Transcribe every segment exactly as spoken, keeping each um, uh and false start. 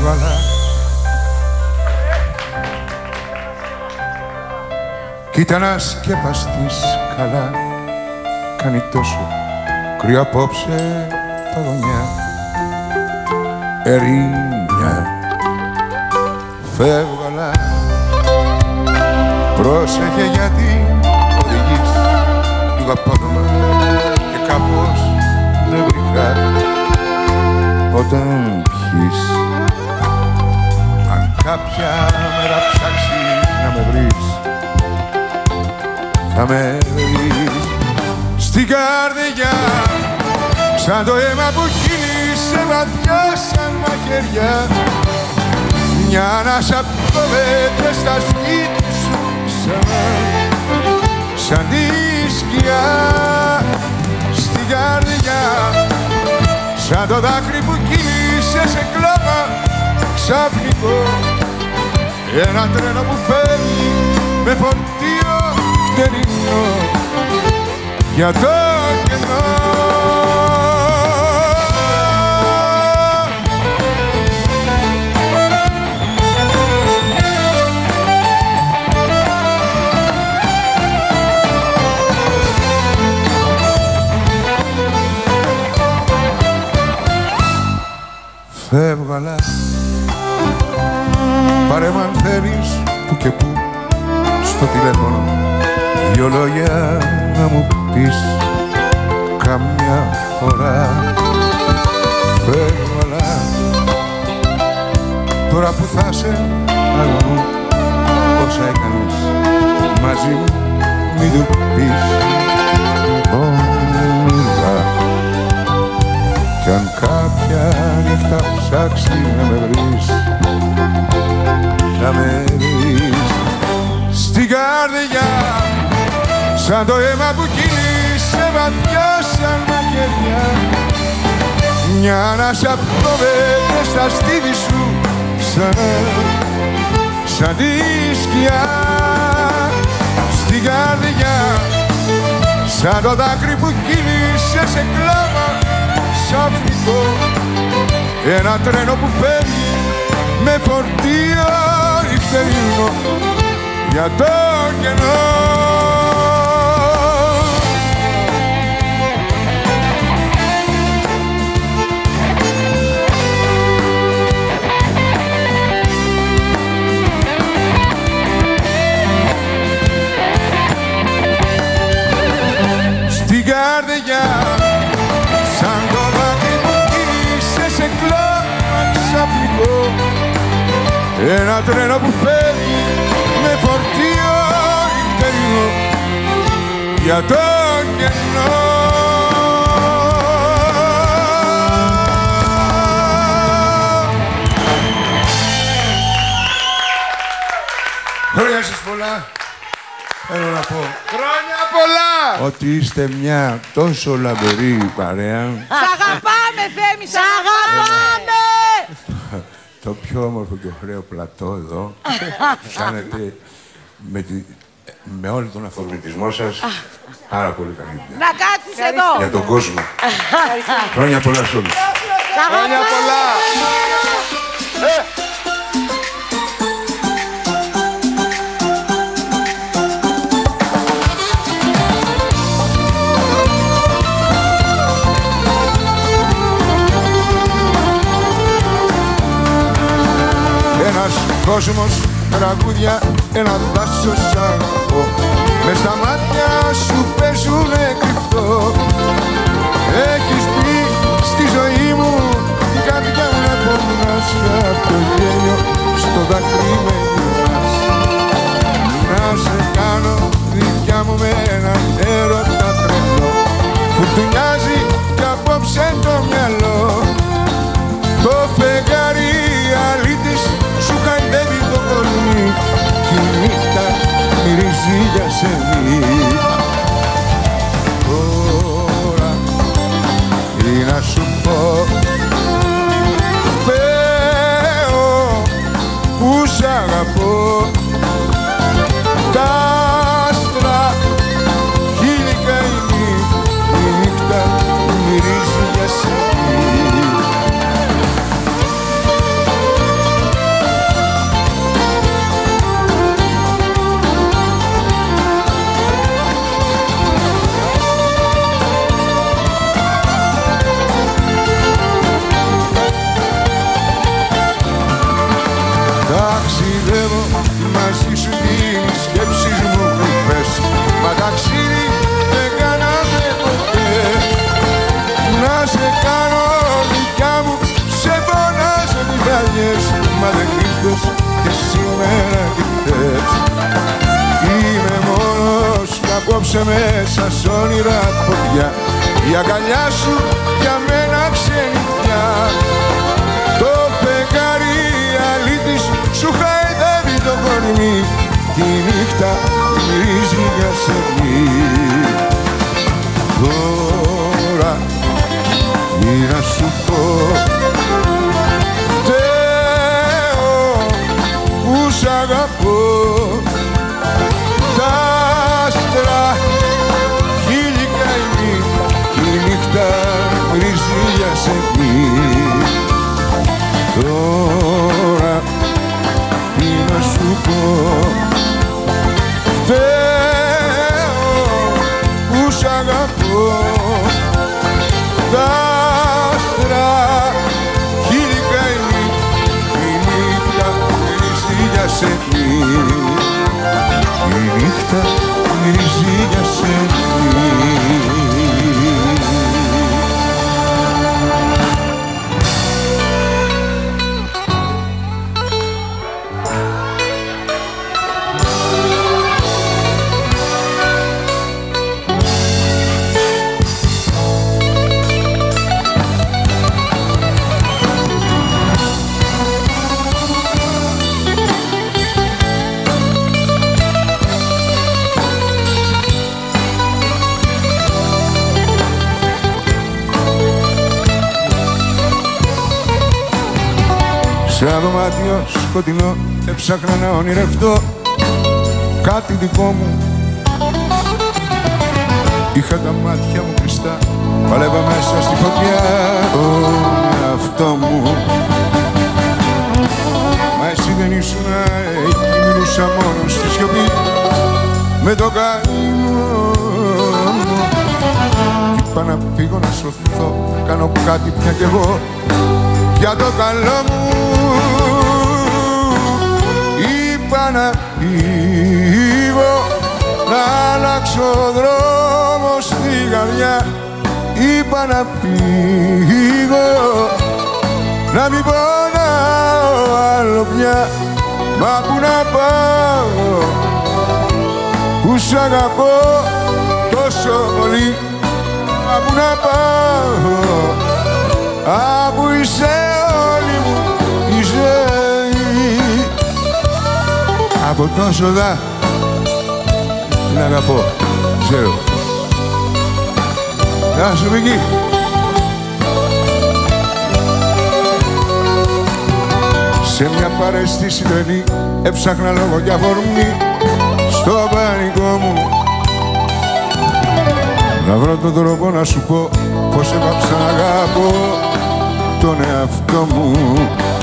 έβγαλα. Κι ήταν ασκεπαστής καλά. Κάνει τόσο κρύο απόψε τα γωνιά. Ερήνια φεύγαλα. Πρόσεχε γιατί οδηγείς λίγο απότομα και κάπως νευρικά όταν πιείς. Αν κάποια μέρα ψάξεις να με βρεις, θα με βρεις στην καρδιά, σαν το αίμα που κύλησε βαθιά σαν μαχαιριά. Μια ανάσα πτωβέται στα σπίτι σου ξανά, σαν τη σκιά στην καρδιά, σαν το δάκρυ που κύλησε σε κλάμα ξαφνικό. Ένα τρένο που φεύγει με φορτίο φτερινό για το κενό. Φεύγαλα, πάρε μ' αν θέλεις που και που στο τηλέφωνο δυο λόγια να μου πεις καμιά φορά. Φεύγαλα, τώρα που θα σε αλλού, όσα έκανες μαζί μου μην του πεις όνειρα. Κι αν κάποια νύχτα ψάξει να με βρεις, θα με βρεις στην καρδιά, σαν το αίμα που κύλησε βαθιά σαν μαχαιριά. Μια ανάσα πτωβέται στα στήθη σου ξανά, σαν τη σκιά στην καρδιά, σαν το δάκρυ που κύλησε σε κλάμα ξαφνικό. Ένα τρένο που φεύγει με φορτίο νυχτερινό για το κενό. Στην καρδιά, σαν το δάκρυ που κύλησε σε κλάμα ξαφνικό. Ένα τρένο που φεύγει με φορτίο νυχτερινό για το κενό. Χρόνια σας πολλά. Θέλω να πω Χρόνια πολλά! ότι είστε μια τόσο λαμπερή παρέα. Σ' αγαπάμε, Θέμη, σ' αγαπάμε! Το πιο όμορφο και ωραίο πλατό εδώ κάνετε με, τη, με όλο τον αφορμητισμό σας πάρα πολύ καλή δουλειά. Να κάτσεις εδώ! Για τον κόσμο. Χρόνια πολλά σε όλους. Χρόνια πολλά! Ένας κόσμος, τραγούδια, ένα δάσος αγαπώ. Μες στα μάτια σου παίζουνε κρυφτό. Έχεις μπει στη ζωή μου την καρδιά μου να πονάς. Απ' το γέλιο στο δάκρυ με γυρνάς. Να σε κάνω δικιά μου με έναν έρωτα τρελό. Φουρτουνιάζει κι απόψε το μυαλό. Το φεγγάρι αλήτης σου χαϊδεύει το κορμί κι η νύχτα μυρίζει για σενή. Τώρα τι να σου πω, Θεό που σ' αγαπώ. Τα άστρα χίλικα είναι η νύχτα Θαύσε μέσα σ' όνειρα φωτιά, η αγκαλιά σου για μένα ξενιτιά. Το φεγγάρι αλήτης σου χαϊδεύει το κορμί, τη νύχτα μυρίζει για σεμί. Τώρα τι να σου πω, φταίω που σ' αγαπώ. Τα άστρα χείλη καημή, η νύχτα μυρίζει για σεμί. Τώρα τι να σου πω, φταίω που σ' αγαπώ. Τα άστρα χείλη καημή, η νύχτα μυρίζει για σεμί. Η νύχτα μυρίζει για σεμί. Σε ένα δωμάτιο σκοτεινό έψαχνα να ονειρευτώ κάτι δικό μου. Είχα τα μάτια μου κλειστά, παλεύα μέσα στη φωτιά τον εαυτό μου. Μα εσύ δεν ήσουν εκεί, μιλούσα μόνο στη σιωπή με το καημό μου. Είπα να φύγω να σωθώ, κάνω κάτι πια κι εγώ για το καλό μου. Είπα να φύγω, να αλλάξω δρόμο στη καρδιά. Είπα να φύγω, να μην πονάω άλλο πια. Μα που να πάω, που σ' αγαπώ τόσο πολύ. Μα που να πάω, αφού είσαι όλη μου η ζωή. Από τόσο δα την αγαπώ, ξέρω. Γεια σου Βίκη. Σε μια παρέστηση τρελή έψαχνα λόγο για αφορμή στο πανικό μου. Να βρω τον τρόπο να σου πω πως έπαψα να αγαπώ τον εαυτό μου.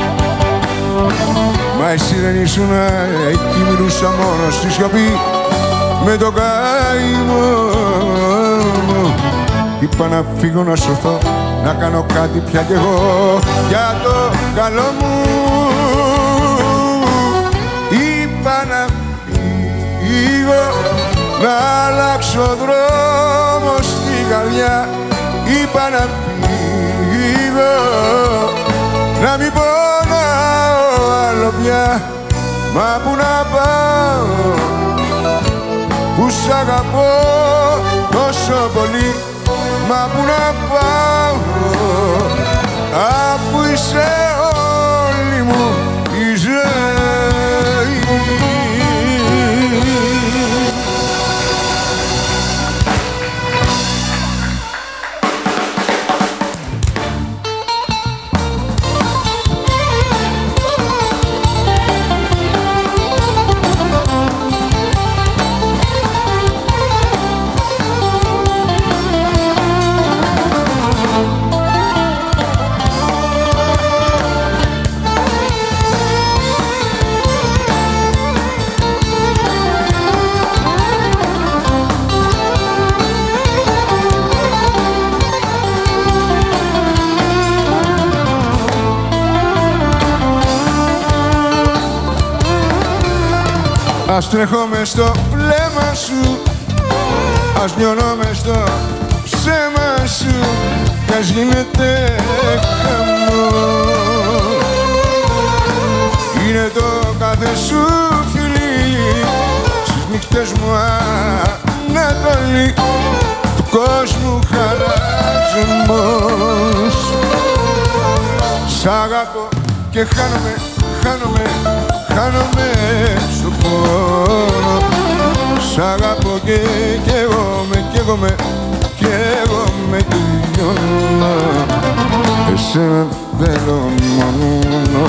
Μα εσύ δεν ήσουν εκεί, μιλούσα μόνο στη σιωπή με το καημό μου. Είπα να φύγω να σωθώ, να κάνω κάτι πια κι εγώ για το καλό μου. Είπα να φύγω, να αλλάξω δρόμο στην καρδιά. Είπα να φύγω, να μην πονάω άλλο πια. Μα που να πάω, που σ' αγαπώ τόσο πολύ. Μα που να πάω, αφού είσαι όλη μου η ζωή. Ας τρέχω μες στο βλέμμα σου, ας νιώνω μες στο ψέμα σου, κι ας γίνεται χαμός. Είναι το κάθε σου φιλί, στις νύχτες μου ανάγκη Ανατολή του κόσμου χαράζομος. Σ' αγαπώ και χάνομαι, χάνομαι, χάνομαι στο πόνο. Σ' αγαπώ και καίγομαι, καίγομαι, καίγομαι κι λιώνω. Εσένα θέλω μόνο.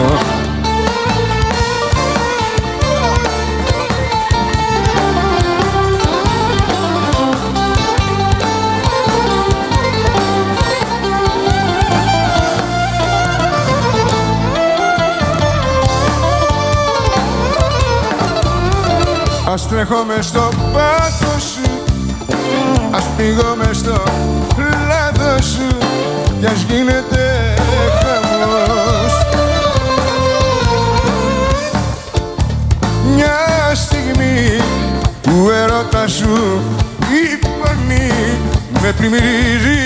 Ας τρέχω μες στο πάθος σου, ας πηγώ μες στο λάθος σου κι ας γίνεται χαμός. Μια στιγμή που έρωτα σου η φωνή με πλημμυρίζει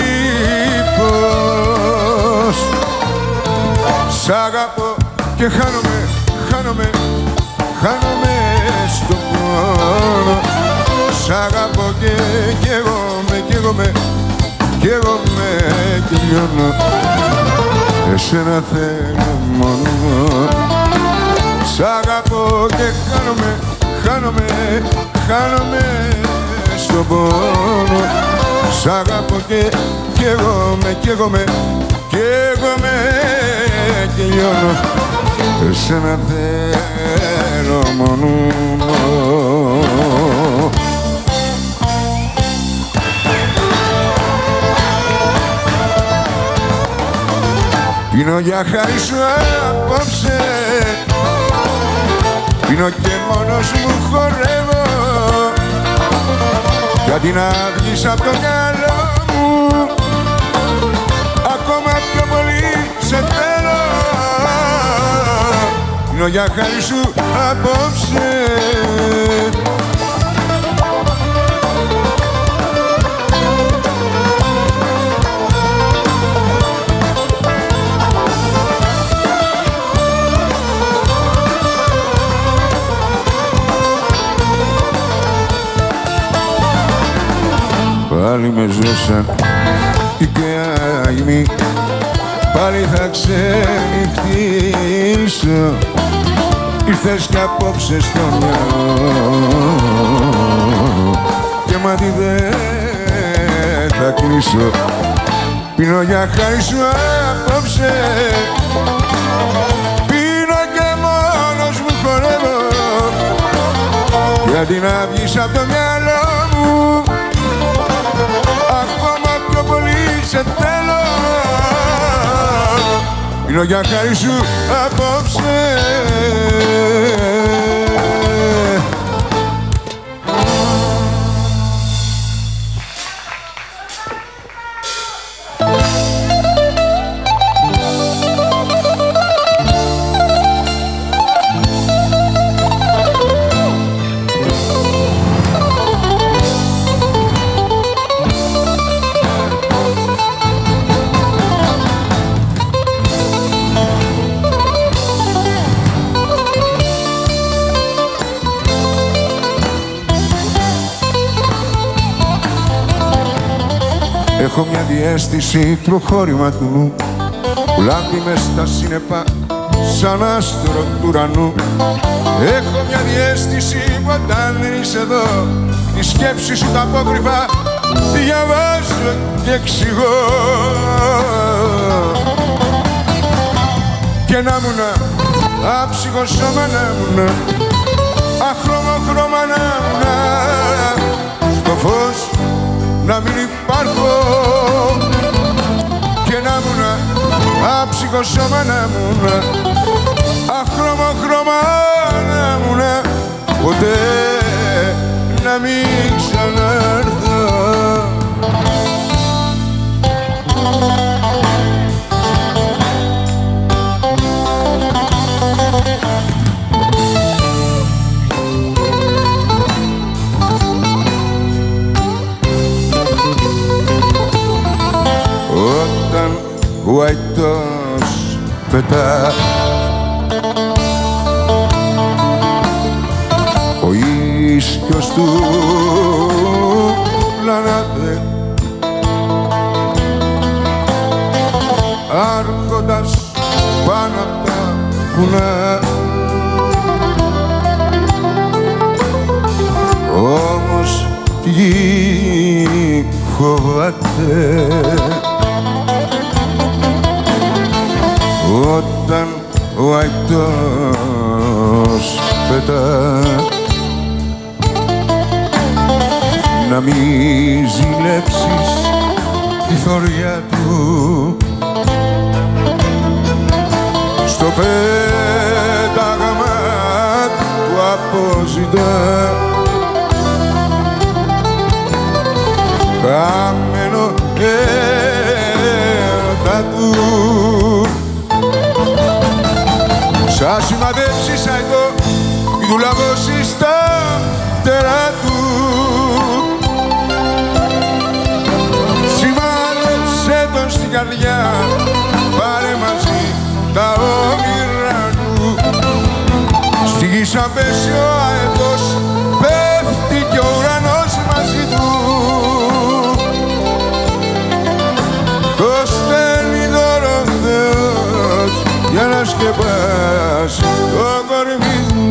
πως. Σ' αγαπώ και χάνομαι, χάνομαι, χάνομαι στον πόνο. Σ' αγαπώ και καίγομαι, καίγομαι, καίγομαι και λιώνω. Εσένα θέλω μόνο. Σ' αγαπώ και χάνομαι, χάνομαι, χάνομαι στον πόνο. Σ' αγαπώ και καίγομαι, καίγομαι, καίγομαι και λιώνω. Εσένα θέλω μόνο. Πίνω για χάρη σου απόψε, πίνω και μόνος μου χορεύω, γιατί να βγεις απ' το μυαλό μου, ακόμα πιο πολύ σε θέλω. Πίνω για χάρη σου απόψε. Πάλι με ζώσαν οι καημοί, πάλι θα ξενυχτήσω. Ήρθες κι απόψε στο μυαλό και μάτι δεν θα κλείσω. Πίνω για χάρη σου απόψε, πίνω και μόνος μου χορεύω, γιατί να βγεις απ' το μυαλό μου, ακόμα πιο πολύ σε θέλω. Πίνω για χάρη σου απόψε. Έχω μια διαίσθηση προχώρημα του νου που λάμπει μες στα σύννεφα σαν άστρο του ουρανού. Έχω μια διαίσθηση που όταν δεν είσαι εδώ τη σκέψη σου τα απόκρυφα διαβάζω και εξηγώ. Και να μουνα άψυχο σώμα, να μουνα αχρώμο χρώμα, να μουνα στο φως να μην υπάρχω. Και να μουνα άψυχο σώμα, να μουνα αχρώμο χρώμα, να μουνα ποτέ να μην ξανάρθω. Όταν ο αητός πετά, ο ίσκιος του πλανάτε άρχοντας πάνω απ' τα βουνά. Όμως τη γη φοβάται όταν ο αητός πετά να μη ζηλέψεις τη θωριά του στο πέταγμα του αποζητά χαμένο έρωτα του. Σαν σημαδεύσεις αητό μη του λαγώσεις τα φτερά του. Σημάδεψέ τον στην καρδιά, πάρε μαζί τα όνειρά του. Στη γη σαν πέσει ο αετός, πέφτει κι ο ουρανός μαζί του. Το στέλνει δώρο Θεός για να σκεπάσει το κορμί μου.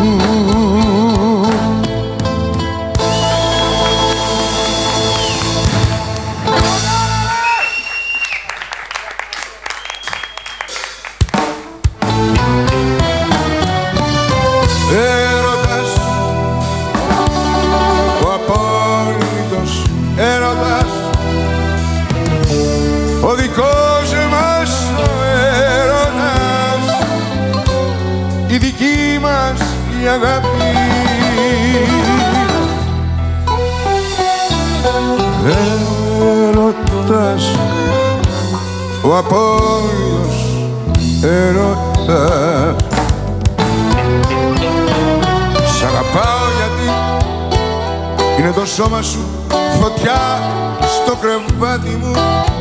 Έρωτας, ο απόλυτος έρωτας, ο δικός μας ο έρωτας, η δική μας η αγάπη. Έρωτας, ο απόλυτος έρωτας. Σ' αγαπάω γιατί είναι το σώμα σου φωτιά στο κρεβάτι μου.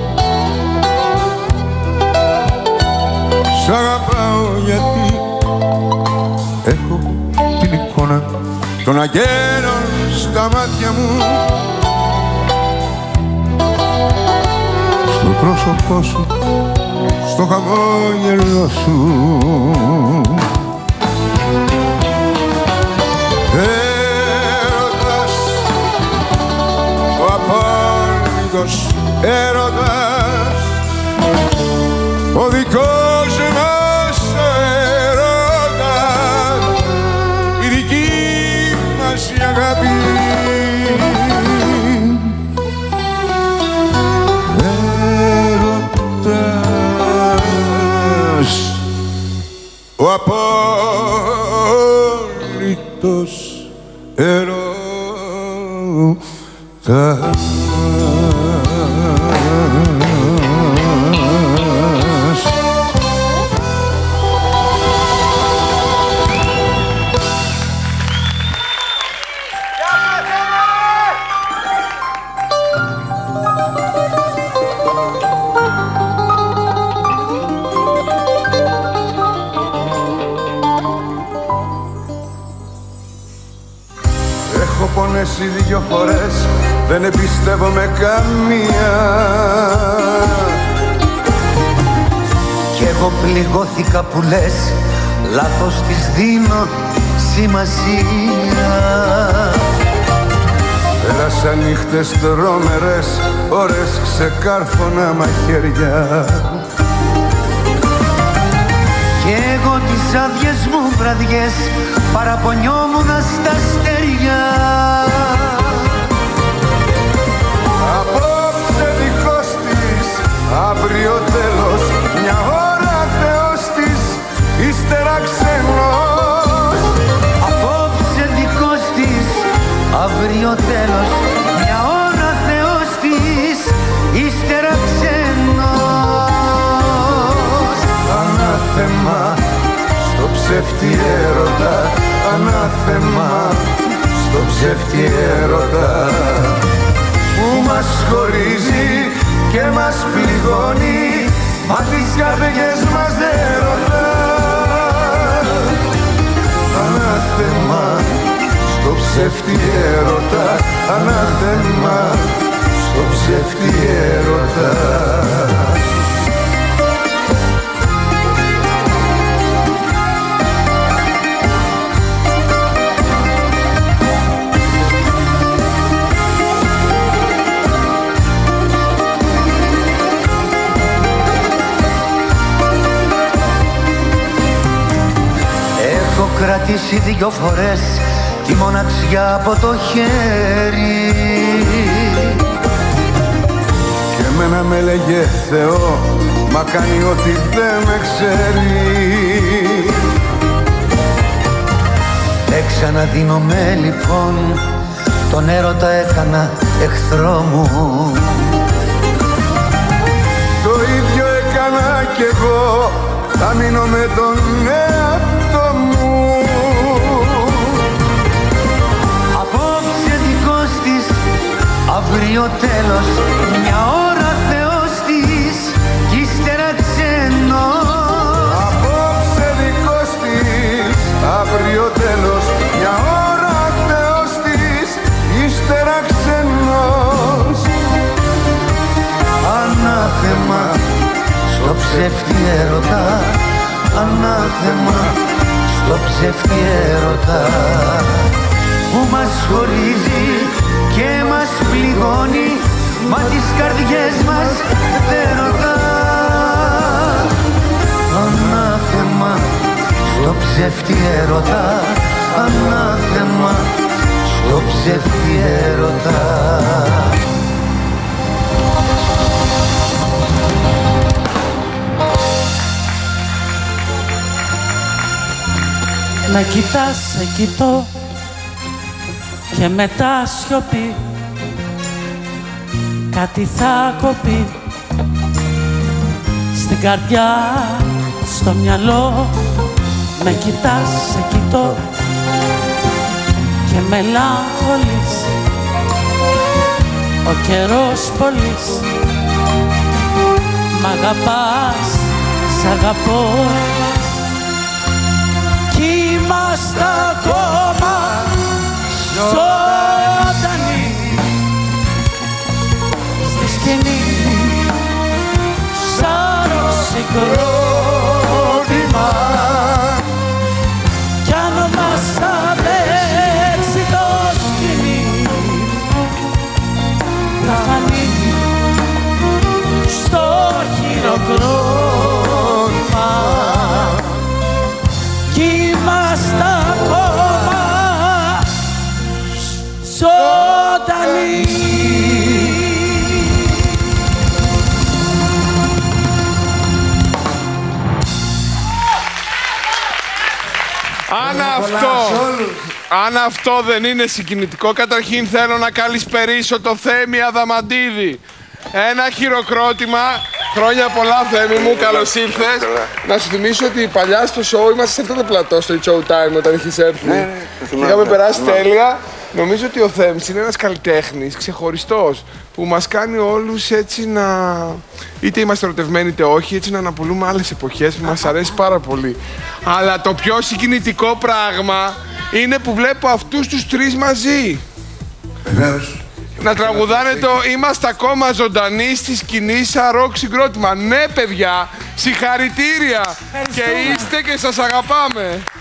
Σ' αγαπάω γιατί έχω την εικόνα των αγγέλων στα μάτια μου. Στο πρόσωπό σου, στο χαμόγελο σου. Έρωτας, ο απόλυτος έρωτας, ο δικός μας έρωτας, η δική μας η αγάπη. Έρωτας, ο απόλυτος έρωτας. Έχω πονέσει δυο φορές, δεν εμπιστεύομαι καμία. Κι εγώ πληγώθηκα που λες, λάθος της δίνω σημασία. Πέρασα νύχτες τρόμερες, ώρες ξεκάρφωνα μαχαίρια. Κι εγώ τις άδειες μου βραδιές παραπονιόμουν στα αστέρια. Απόψε δικός της, αύριο τέλος, μια ώρα Θεός της, ύστερα ξένος. Απόψε δικός της, αύριο τέλος, μια ώρα Θεός της, ύστερα ξένος. Ανάθεμα στο ψεύτη έρωτα, ανάθεμα στο ψεύτη έρωτα, που μας χωρίζει και μας πληγώνει, μα τις καρδιές μας δεν ρωτά. Ανάθεμα στο ψεύτη ψεύτη έρωτα, ανάθεμα στο ψεύτη έρωτα. Έχω κρατήσει δυο φορές τη μοναξιά από το χέρι Και εμένα με λέγε Θεό, μα κάνει ότι δεν με ξέρει. Δεν ξαναδίνομαι λοιπόν, τον έρωτα έκανα εχθρό μου. Το ίδιο έκανα κι εγώ, θα μείνω με τον εαυτό μου. Απόψε δικός της, αύριο τέλος, μια ώρα Θεός της κι ύστερα ξένος. Απόψε δικός της, αύριο τέλος, μια ώρα Θεός της, ύστερα ξένος. Ανάθεμα στο ψεύτη έρωτα, ανάθεμα στο ψεύτη έρωτα που μας χωρίζει και μας πληγώνει, μα τις καρδιές μας δεν ρωτά. Ανάθεμα στο ψεύτη έρωτα, ανάθεμα στο ψεύτη έρωτα. Με κοιτάς, σε κοιτώ και μετά σιωπή, κάτι θα κοπεί στην καρδιά, στο μυαλό. Με κοιτάς, σε κοιτώ και μελαγχολείς, ο καιρός πολύς. Μ' αγαπάς, σ' αγαπώ, κι είμαστε ακόμα ζωντανοί στη σκηνή, σαν συγκρότημα. Κι αν μας αντέξει το σκηνή, θα φανεί στο χειροκρότημα. Κι είμαστε ακόμα ζωντανοί. Αν αυτό, αν αυτό δεν είναι συγκινητικό, καταρχήν θέλω να καλησπερίσω το Θέμη Αδαμαντίδη. Ένα χειροκρότημα. Χρόνια πολλά, Θέμη μου, καλώς ήρθες. Να σου θυμίσω ότι παλιά στο show είμαστε σε αυτό το πλατό, στο It's Showtime, όταν έχεις έρθει. Ναι, ναι, είχαμε περάσει τέλεια. Νομίζω ότι ο Θέμης είναι ένας καλλιτέχνης ξεχωριστός που μας κάνει όλους έτσι να... είτε είμαστε ερωτευμένοι είτε όχι, έτσι να αναπολούμε άλλες εποχές που μας αρέσει πάρα πολύ. Αλλά το πιο συγκινητικό πράγμα είναι που βλέπω αυτούς τους τρεις μαζί. Βεβαίως. Να τραγουδάνε το «Είμαστε ακόμα ζωντανοί» στη σκηνή σαν ροκ συγκρότημα. Ναι, παιδιά, συγχαρητήρια! Και είστε και σας αγαπάμε!